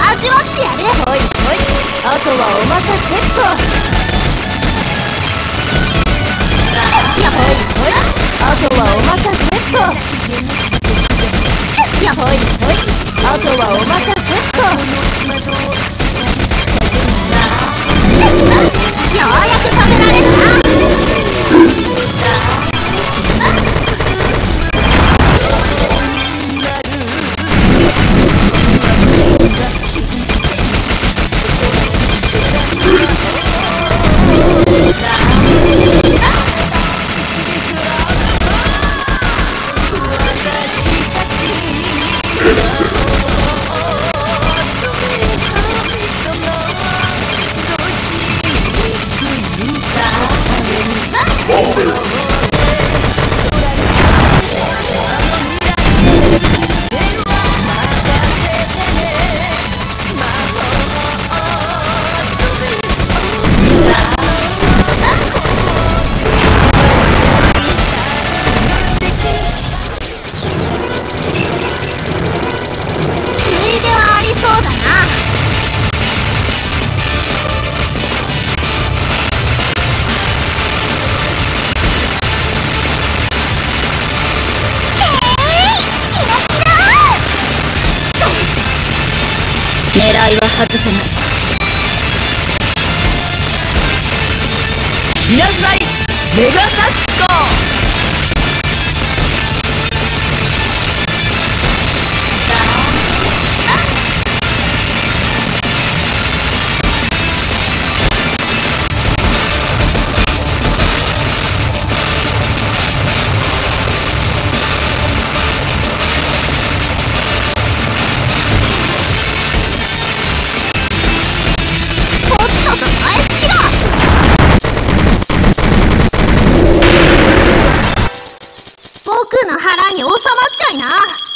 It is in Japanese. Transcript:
味わってやる。 ほいほい、あとはお任せっと。 やほいほい、 あとはお任せっと。 やほいほい、 あとはお任せっと。 ようやく食べられるな。 狙いは外せない。見なさい、メガサチコ。 僕の腹に収まっちゃいな。